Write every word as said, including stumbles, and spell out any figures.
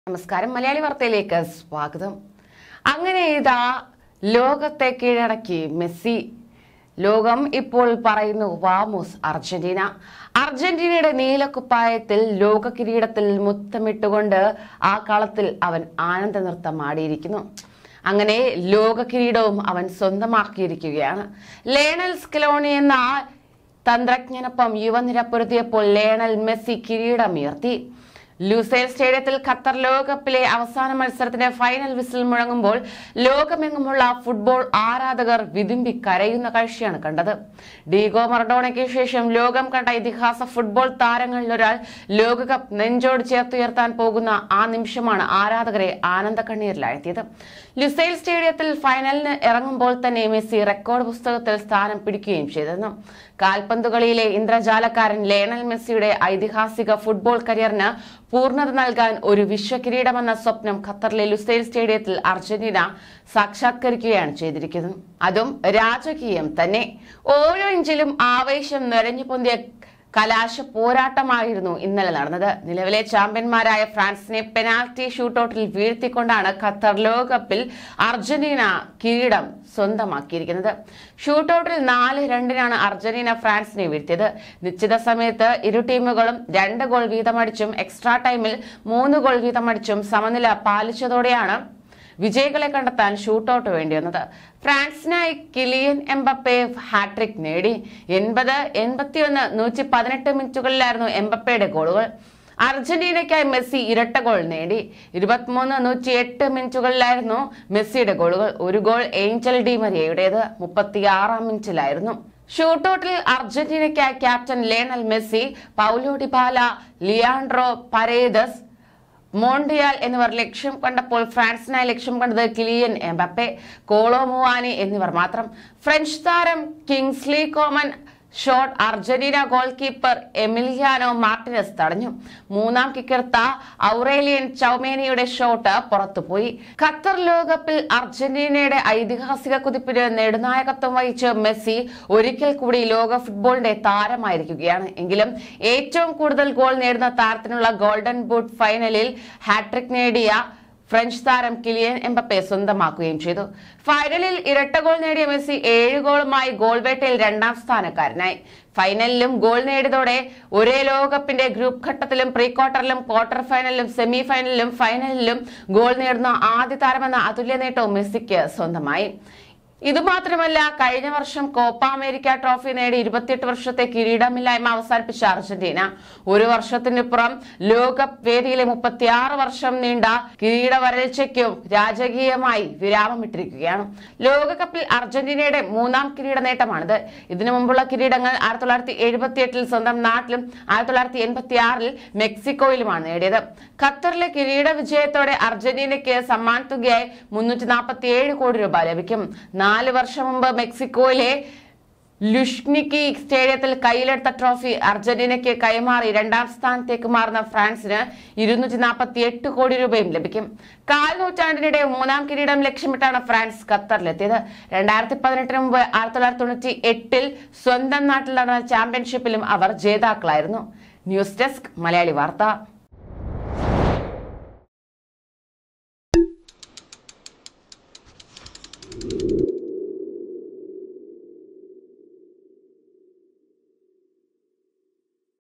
നമസ്കാരം മലയാളി വാർത്തയിലേക്ക് സ്വാഗതം. അങ്ങനെ ഇതാ ലോകത്തെ കീഴടക്കി മെസ്സി. ലോകം ഇപ്പോൾ പറയുന്നു വാമോസ് അർജന്റീന. അർജന്റീനയുടെ നീലക്കുപ്പായത്തിൽ ലോക കിരീടത്തിൽ മുത്തമിട്ടുകൊണ്ട് ആ കളത്തിൽ അവൻ ആനന്ദ നൃത്തം ആടിയിരിക്കുന്നു. അങ്ങനെ ലോക കിരീടവും അവൻ സ്വന്തമാക്കിയിരിക്കുകയാണ്. ലയണൽ സ്കലോണി എന്ന തന്ത്രജ്ഞനൊപ്പം യുവനിര പൊരുതിയപ്പോൾ ലയണൽ മെസ്സി കിരീടമുയർത്തി. ലൂസേൽ സ്റ്റേഡിയത്തിൽ ഖത്തർ ലോകകപ്പിലെ അവസാന മത്സരത്തിന്റെ ഫൈനൽ വിസിൽ മുഴങ്ങുമ്പോൾ ലോകമെങ്ങുമുള്ള ഫുട്ബോൾ ആരാധകർ വിതുമ്പി കരയുന്ന കാഴ്ചയാണ് കണ്ടത്. ഡീഗോ മറഡോണയ്ക്ക് ശേഷം ലോകം കണ്ട ഇതിഹാസ ഫുട്ബോൾ താരങ്ങളിൽ ഒരാൾ ലോകകപ്പ് നെഞ്ചോട് ചേർത്തുയർത്താൻ പോകുന്ന ആ നിമിഷമാണ് ആരാധകരെ ആനന്ദ കണ്ണീരിലാഴ്ത്തിയത്. ലുസൈൽ സ്റ്റേഡിയത്തിൽ ഫൈനലിന് ഇറങ്ങുമ്പോൾ തന്നെ മെസ്സി റെക്കോർഡ് പുസ്തകത്തിൽ സ്ഥാനം പിടിക്കുകയും ചെയ്തിരുന്നു. കാൽപന്തുകളിയിലെ ഇന്ദ്രജാലക്കാരൻ ലയണൽ മെസ്സിയുടെ ഐതിഹാസിക ഫുട്ബോൾ കരിയറിന് പൂർണ്ണത നൽകാൻ ഒരു വിശ്വകിരീടമെന്ന സ്വപ്നം ഖത്തറിലെ ലുസൈൽ സ്റ്റേഡിയത്തിൽ അർജന്റീന സാക്ഷാത്കരിക്കുകയാണ് ചെയ്തിരിക്കുന്നത്. അതും രാജകീയം തന്നെ. ഓരോ ഇഞ്ചിലും ആവേശം നിറഞ്ഞു പൊന്തിയ കലാശ പോരാട്ടമായിരുന്നു ഇന്നലെ നടന്നത്. നിലവിലെ ചാമ്പ്യന്മാരായ ഫ്രാൻസിനെ പെനാൽറ്റി ഷൂട്ടൌട്ടിൽ വീഴ്ത്തിക്കൊണ്ടാണ് ഖത്തർ ലോകകപ്പിൽ അർജന്റീന കിരീടം സ്വന്തമാക്കിയിരിക്കുന്നത്. ഷൂട്ടൌട്ടിൽ നാല് രണ്ടിനാണ് അർജന്റീന ഫ്രാൻസിനെ വീഴ്ത്തിയത്. നിശ്ചിത സമയത്ത് ഇരു ടീമുകളും രണ്ട് ഗോൾ വീതമടിച്ചും എക്സ്ട്രാ ടൈമിൽ മൂന്ന് ഗോൾ വീതമടിച്ചും സമനില പാലിച്ചതോടെയാണ് വിജയികളെ കണ്ടെത്താൻ ഷൂട്ടൌട്ട് വേണ്ടി വന്നത്. ഫ്രാൻസിനായി കിലിയൻ എംബപ്പെ ഹാട്രിക് നേടി. എൺപത് എൺപത്തിയൊന്ന് നൂറ്റി പതിനെട്ട് മിനിറ്റുകളിലായിരുന്നു എംബപ്പയുടെ ഗോളുകൾ. അർജന്റീനയ്ക്കായി മെസ്സി ഇരട്ട ഗോൾ നേടി. ഇരുപത്തിമൂന്ന് നൂറ്റി എട്ട് മിനിറ്റുകളിലായിരുന്നു മെസ്സിയുടെ ഗോളുകൾ. ഒരു ഗോൾ ഏഞ്ചൽ ഡി മരിയയുടേത് മുപ്പത്തിയാറാം മിനിറ്റിലായിരുന്നു. ഷൂട്ടൌട്ടിൽ അർജന്റീനയ്ക്കായി captain Lionel Messi, Paulo Dybala, Leandro Paredes, Montiel എന്നിവർ ലക്ഷ്യം കണ്ടപ്പോൾ ഫ്രാൻസിനായി ലക്ഷ്യം കണ്ടത് കിലിയൻ എംബപ്പെ, കോളോ മുവാനി എന്നിവർ മാത്രം. ഫ്രഞ്ച് താരം Kingsley Coman shot Argentina goalkeeper Emiliano Martinez തടഞ്ഞു. മൂന്നാം കിക്കെടുത്ത ഔറേലിയൻ ചൗമേനിയുടെ ഷോട്ട് പുറത്തുപോയി. ഖത്തർ ലോകകപ്പിൽ അർജന്റീനയുടെ ഐതിഹാസിക കുതിപ്പിന് നെടുനായകത്വം വഹിച്ച മെസ്സി ഒരിക്കൽ കൂടി ലോക ഫുട്ബോളിന്റെ താരമായിരിക്കുകയാണ്. എങ്കിലും ഏറ്റവും കൂടുതൽ ഗോൾ നേടുന്ന താരത്തിനുള്ള ഗോൾഡൻ ബൂട്ട് ഫൈനലിൽ ഹാട്രിക് നേടിയ ഫ്രഞ്ച് താരം കിലിയൻ എംബപ്പെ സ്വന്തമാക്കുകയും ചെയ്തു. ഫൈനലിൽ ഇരട്ട ഗോൾ നേടിയ മെസ്സി ഏഴ് ഗോളുമായി ഗോൾ വേട്ടയിൽ രണ്ടാം സ്ഥാനക്കാരനായി. ഫൈനലിലും ഗോൾ നേടിയതോടെ ഒരേ ലോകകപ്പിന്റെ ഗ്രൂപ്പ് ഘട്ടത്തിലും പ്രീ ക്വാർട്ടറിലും ക്വാർട്ടർ ഫൈനലിലും സെമി ഫൈനലിലും ഫൈനലിലും ഗോൾ നേടുന്ന ആദ്യ താരമെന്ന അതുല്യ നേട്ടവും മെസ്സിക്ക് സ്വന്തമായി. ഇതുമാത്രമല്ല, കഴിഞ്ഞ വർഷം കോപ്പ അമേരിക്ക ട്രോഫി നേടി ഇരുപത്തിയെട്ട് വർഷത്തെ കിരീടമില്ലായ്മ അവസാനിപ്പിച്ച അർജന്റീന ഒരു വർഷത്തിനിപ്പുറം ലോകകപ്പ് വേദിയിലെ മുപ്പത്തിയാറ് വർഷം നീണ്ട കിരീട വരൾച്ചയ്ക്കും രാജകീയമായി വിരാമമിട്ടിരിക്കുകയാണ്. ലോകകപ്പിൽ അർജന്റീനയുടെ മൂന്നാം കിരീട നേട്ടമാണിത്. ഇതിനു മുമ്പുള്ള കിരീടങ്ങൾ ആയിരത്തി തൊള്ളായിരത്തി എഴുപത്തി എട്ടിൽ സ്വന്തം നാട്ടിലും ആയിരത്തി തൊള്ളായിരത്തി എൺപത്തി ആറിൽ മെക്സിക്കോയിലുമാണ് നേടിയത്. ഖത്തറിലെ കിരീട വിജയത്തോടെ അർജന്റീനയ്ക്ക് സമ്മാന തുകയായി മുന്നൂറ്റി നാൽപ്പത്തി ഏഴ് കോടി രൂപ ലഭിക്കും. നാല് വർഷം മുമ്പ് മെക്സിക്കോയിലെ ലുഷ്നിക്കി സ്റ്റേഡിയത്തിൽ കയ്യിലെടുത്ത ട്രോഫി അർജന്റീനയ്ക്ക് കൈമാറി രണ്ടാം സ്ഥാനത്തേക്ക് മാറുന്ന ഫ്രാൻസിന് ഇരുന്നൂറ്റി നാൽപ്പത്തി എട്ട് കോടി രൂപയും ലഭിക്കും. കാൽ നൂറ്റാണ്ടിനിടെ മൂന്നാം കിരീടം ലക്ഷ്യമിട്ടാണ് ഫ്രാൻസ് ഖത്തറിലെത്തിയത്. രണ്ടായിരത്തി പതിനെട്ടിന് മുമ്പ് ആയിരത്തി തൊള്ളായിരത്തി തൊണ്ണൂറ്റി എട്ടിൽ സ്വന്തം നാട്ടിൽ നടന്ന ചാമ്പ്യൻഷിപ്പിലും അവർ ജേതാക്കളായിരുന്നു. ന്യൂസ് ഡെസ്ക് മലയാളി വാർത്ത.